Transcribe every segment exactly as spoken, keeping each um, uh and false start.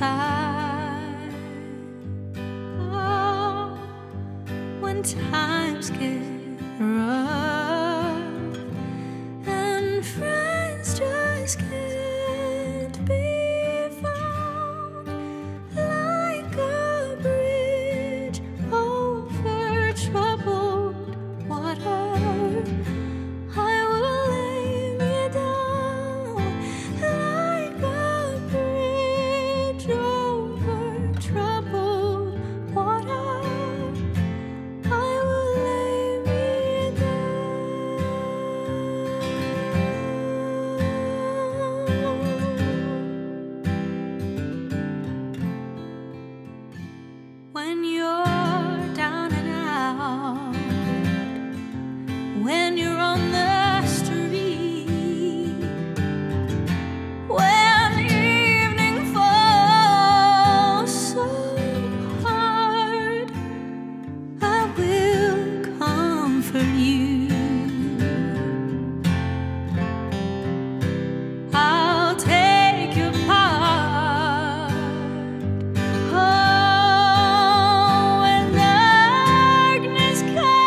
side. Oh, when times get rough and friends just can't be found, like a bridge over troubled water, I will lay me down. Like a bridge over troubled water, I will lay me down. When you're down and out, when you're on the street, when evening falls so hard, I will comfort you. I'll take your part. Oh, when darkness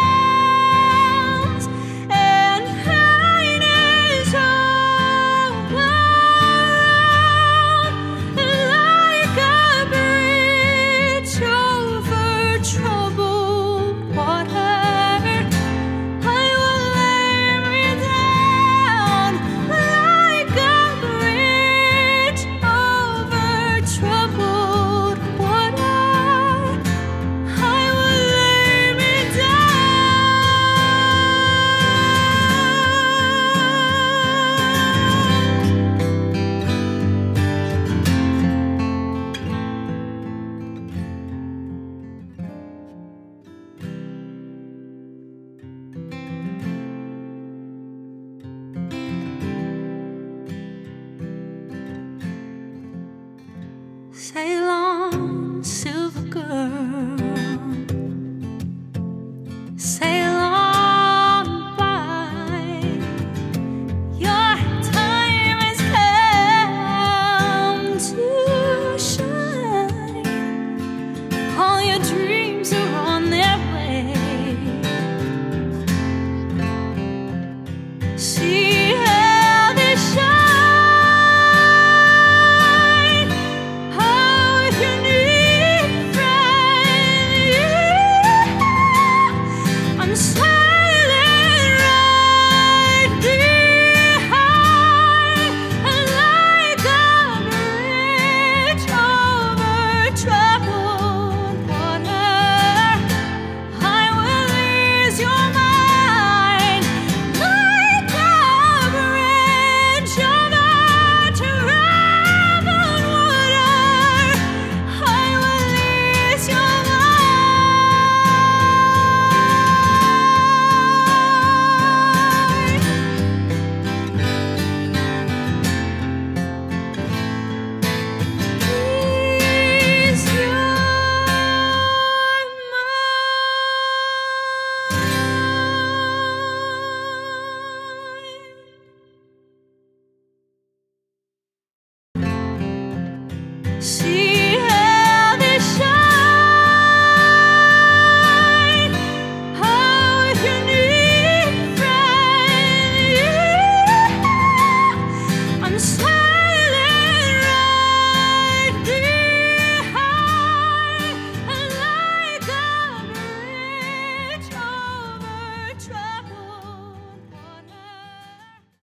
comes and night is all around, like a bridge over troubled water, I will lay me down. Like a bridge over troubled water, I will lay me down. Sail on, silver girl, sail on by. Your time has come to shine. All your dreams are on their way. See how they shine. Oh, if you need a friend, I'm sailing right behind. Like a bridge over troubled water, I will ease your mind. Like a bridge over troubled water, I will ease your mind. Ease your mind. See